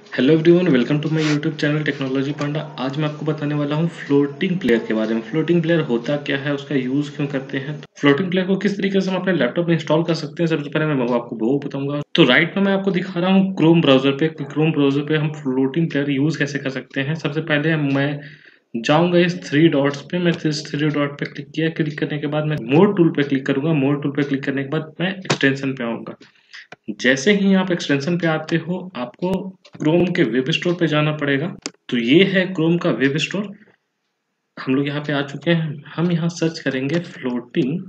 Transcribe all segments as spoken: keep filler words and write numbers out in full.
Hello everyone, welcome to my YouTube channel Technology Panda. आज मैं आपको बताने वाला हूं फ्लोटिंग प्लेयर के बारे में। फ्लोटिंग प्लेयर होता क्या है, उसका यूज़ क्यों करते हैं, तो फ्लोटिंग प्लेयर को किस तरीके से हम अपने लैपटॉप में इंस्टॉल कर सकते हैं, सबसे पहले मैं वो आपको वो बताऊंगा। तो राइट में मैं आपको दिखा रहा हूँ क्रोम ब्राउजर पे कि क्रोम ब्राउजर पे हम फ्लोटिंग प्लेयर यूज़ कैसे कर सकते हैं। सबसे पहले मैं जाऊंगा इस थ्री डॉट्स पे। मैं इस थ्री डॉट पे क्लिक किया। क्लिक करने के बाद मैं मोर टूल पे क्लिक करूंगा। मोर टूल पे क्लिक करने के बाद मैं एक्सटेंशन पे आऊंगा। जैसे ही आप एक्सटेंशन पे आते हो, आपको क्रोम के वेब स्टोर पे जाना पड़ेगा। तो ये है क्रोम का वेब स्टोर। हम लोग यहाँ पे आ चुके हैं। हम यहाँ सर्च करेंगे फ्लोटिंग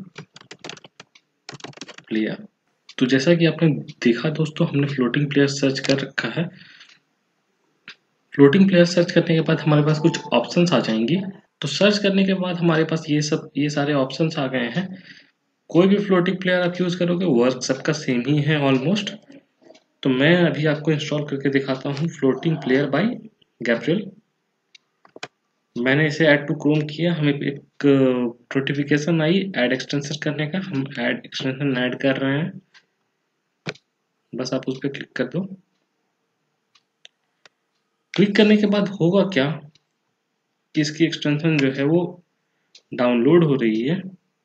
प्लेयर। तो जैसा कि आपने देखा दोस्तों, हमने फ्लोटिंग प्लेयर सर्च कर रखा है। फ्लोटिंग प्लेयर सर्च करने के बाद हमारे पास कुछ ऑप्शंस आ जाएंगी। तो सर्च करने के बाद हमारे पास ये सब ये सारे ऑप्शंस आ गए हैं। कोई भी फ्लोटिंग प्लेयर आप यूज करोगे, वर्क सबका सेम ही है ऑलमोस्ट। तो मैं अभी आपको इंस्टॉल करके दिखाता हूँ फ्लोटिंग प्लेयर बाय गैब्रियल। मैंने इसे ऐड टू क्रोम किया। हमें एक नोटिफिकेशन आई ऐड एक्सटेंशन करने का। हम ऐड एक्सटेंशन ऐड कर रहे हैं। बस आप उस पर क्लिक कर दो। क्लिक करने के बाद होगा क्या कि इसकी एक्सटेंशन जो है वो डाउनलोड हो रही है।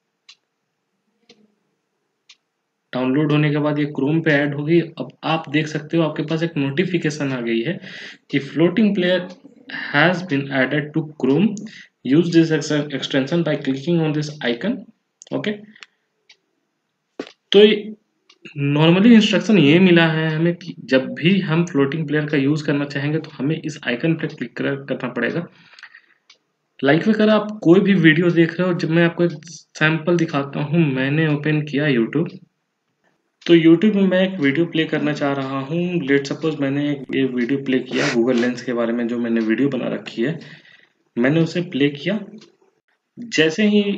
डाउनलोड होने के बाद ये क्रोम पे ऐड होगी। अब आप देख सकते हो, आपके पास एक नोटिफिकेशन आ गई है कि floating player has been added to Chrome, use this extension by clicking on this icon. Okay, तो नॉर्मली इंस्ट्रक्शन ये मिला है हमें कि जब भी हम फ्लोटिंग प्लेयर का यूज करना चाहेंगे तो हमें इस आइकन पर क्लिक करना पड़ेगा। लाइक अगर आप कोई भी वीडियो देख रहे हो, जब मैं आपको एक सैंपल दिखाता हूँ। मैंने ओपन किया यूट्यूब। तो यूट्यूब में मैं एक वीडियो प्ले करना चाह रहा हूँ। लेट सपोज मैंने एक ये वीडियो प्ले किया गूगल लेंस के बारे में, जो मैंने वीडियो बना रखी है। मैंने उसे प्ले किया। जैसे ही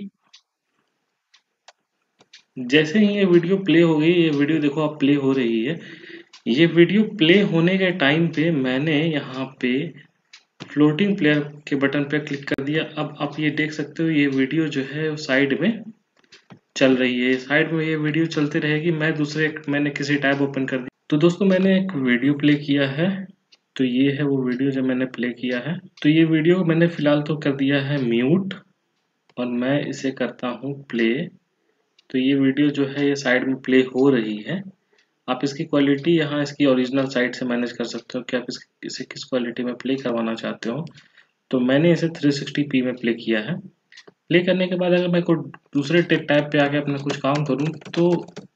जैसे ही ये वीडियो प्ले हो गई, ये वीडियो देखो आप प्ले हो रही है। ये वीडियो प्ले होने के टाइम पे मैंने यहाँ पे फ्लोटिंग प्लेयर के बटन पे क्लिक कर दिया। अब आप ये देख सकते हो, ये वीडियो जो है साइड में चल रही है। साइड में ये वीडियो चलती रहेगी। मैं दूसरे मैंने किसी टैब ओपन कर दिया। तो दोस्तों, मैंने एक वीडियो प्ले किया है। तो ये है वो वीडियो जो मैंने प्ले किया है। तो ये वीडियो मैंने फिलहाल तो कर दिया है म्यूट, और मैं इसे करता हूँ प्ले। तो ये वीडियो जो है ये साइड में प्ले हो रही है। आप इसकी क्वालिटी यहाँ इसकी ओरिजिनल साइट से मैनेज कर सकते हो कि आप इस, इसे किस क्वालिटी में प्ले करवाना चाहते हो। तो मैंने इसे थ्री सिक्सटी पी में प्ले किया है। प्ले करने के बाद अगर मैं कोई दूसरे टैब पे आके अपना कुछ काम करूँ तो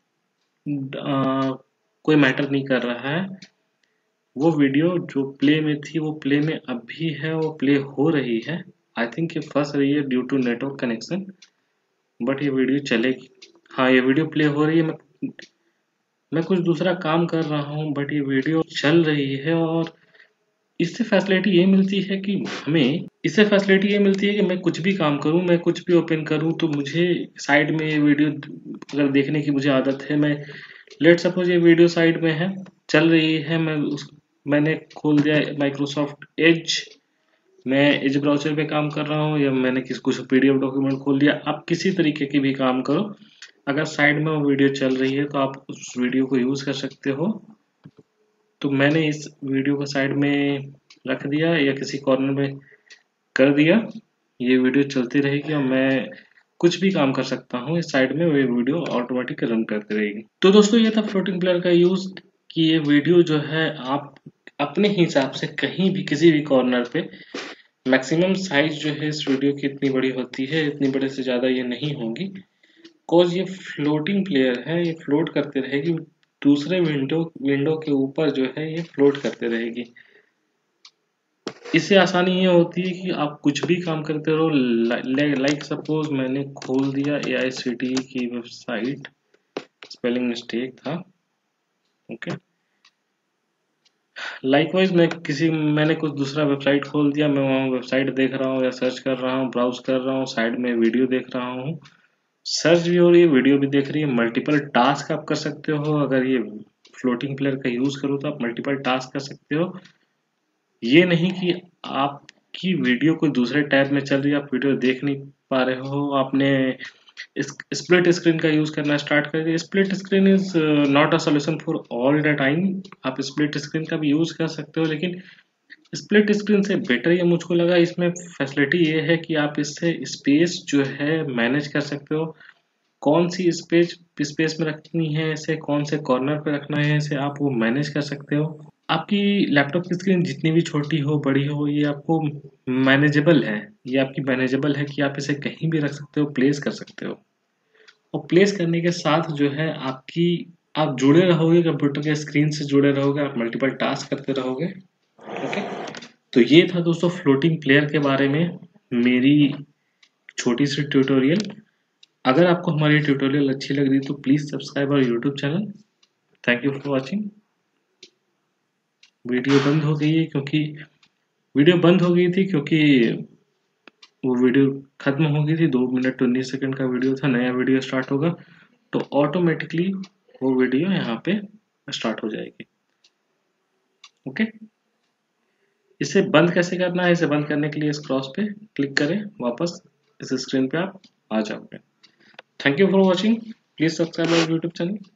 आ, कोई मैटर नहीं कर रहा है। वो वीडियो जो प्ले में थी वो प्ले में अब भी है, वो प्ले हो रही है। आई थिंक ये फंस रही है due to network connection, but ये वीडियो चलेगी। हाँ, ये वीडियो प्ले हो रही है। मैं मैं कुछ दूसरा काम कर रहा हूँ बट ये वीडियो चल रही है। और इससे फैसिलिटी ये मिलती है कि हमें इससे फैसिलिटी ये मिलती है कि मैं कुछ भी काम करूं, मैं कुछ भी ओपन करूं तो मुझे साइड में ये वीडियो अगर देखने की मुझे आदत है, मैं लेट सपोज ये वीडियो साइड में है, चल रही है। मैं उस मैंने खोल दिया माइक्रोसॉफ्ट एज। मैं एज ब्राउजर पे काम कर रहा हूँ, या मैंने किस कुछ पीडीएफ डॉक्यूमेंट खोल दिया। आप किसी तरीके की भी काम करो, अगर साइड में वो वीडियो चल रही है तो आप उस वीडियो को यूज कर सकते हो। तो मैंने इस वीडियो को साइड में रख दिया या किसी कॉर्नर में कर दिया। ये वीडियो चलती रहेगी और मैं कुछ भी काम कर सकता हूँ। इस साइड में वो वीडियो ऑटोमेटिक रन करती रहेगी। तो दोस्तों, ये था फ्लोटिंग प्लेयर का यूज कि ये वीडियो जो है आप अपने हिसाब से कहीं भी किसी भी कॉर्नर पे, मैक्सिमम साइज जो है इस वीडियो की इतनी बड़ी होती है, इतनी बड़े से ज़्यादा ये नहीं होगी। कॉज ये फ्लोटिंग प्लेयर है, ये फ्लोट करते रहेगी। दूसरे विंडो विंडो के ऊपर जो है ये फ्लोट करते रहेगी। इससे आसानी ये होती है कि आप कुछ भी काम करते रहो। लाइक सपोज मैंने खोल दिया ए आई सी टी ई की वेबसाइट, स्पेलिंग मिस्टेक था। ओके, लाइकवाइज मैं किसी मैंने कुछ दूसरा वेबसाइट खोल दिया। मैं वहाँ वेबसाइट देख रहा हूँ या सर्च कर रहा हूँ, ब्राउज कर रहा हूँ, साइड में वीडियो देख रहा हूँ। सर्च भी हो रही है, वीडियो भी देख रही है। मल्टीपल टास्क आप कर सकते हो। अगर ये फ्लोटिंग प्लेयर का यूज करो तो आप मल्टीपल टास्क कर सकते हो। ये नहीं कि आपकी वीडियो कोई दूसरे टैब में चल रही है, आप वीडियो देख नहीं पा रहे हो, आपने स्प्लिट स्क्रीन का यूज करना स्टार्ट कर दिया। Split screen is not a solution for all the time. आप स्प्लिट स्क्रीन का भी यूज कर सकते हो, लेकिन स्प्लिट स्क्रीन से बेटर ये मुझको लगा, इसमें फैसिलिटी ये है कि आप इससे स्पेस जो है मैनेज कर सकते हो। कौन सी स्पेस स्पेस में रखनी है इसे, कौन से कॉर्नर पे रखना है इसे, आप वो मैनेज कर सकते हो। आपकी लैपटॉप की स्क्रीन जितनी भी छोटी हो बड़ी हो, ये आपको मैनेजेबल है। ये आपकी मैनेजेबल है कि आप इसे कहीं भी रख सकते हो, प्लेस कर सकते हो। और प्लेस करने के साथ जो है आपकी आप जुड़े रहोगे कंप्यूटर के स्क्रीन से, जुड़े रहोगे, आप मल्टीपल टास्क करते रहोगे। ओके, तो ये था दोस्तों फ्लोटिंग प्लेयर के बारे में मेरी छोटी सी ट्यूटोरियल। अगर आपको हमारी ट्यूटोरियल अच्छी लग रही है तो please subscribe our YouTube channel. Thank you for watching. Video बंद हो गई है क्योंकि वीडियो बंद हो गई थी क्योंकि वो वीडियो खत्म हो गई थी। दो मिनट उन्नीस सेकंड का वीडियो था, नया वीडियो स्टार्ट होगा तो ऑटोमेटिकली वो वीडियो यहाँ पे स्टार्ट हो जाएगी। ओके, इसे बंद कैसे करना है? इसे बंद करने के लिए इस क्रॉस पे क्लिक करें, वापस इस स्क्रीन पे आप आ जाओगे। Thank you for watching, please subscribe our YouTube channel.